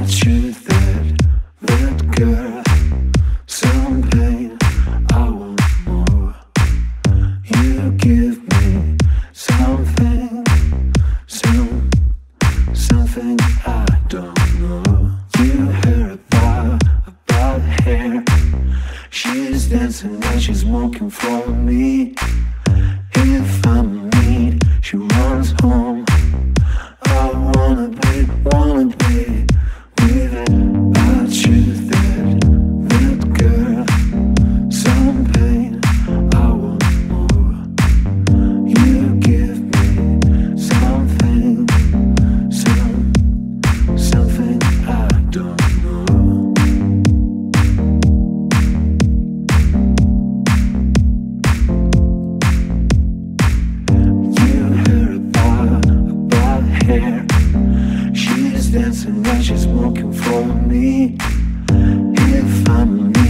truth that girl, some pain, I want more. You give me something, something I don't know. You heard about hair. She's dancing and she's walking for me. If I'm in need, she runs home. I wanna be with it. I choose that girl, some pain, I want more. You give me something, something I don't know. You heard about hair. She's dancing and she's walking for me. If I'm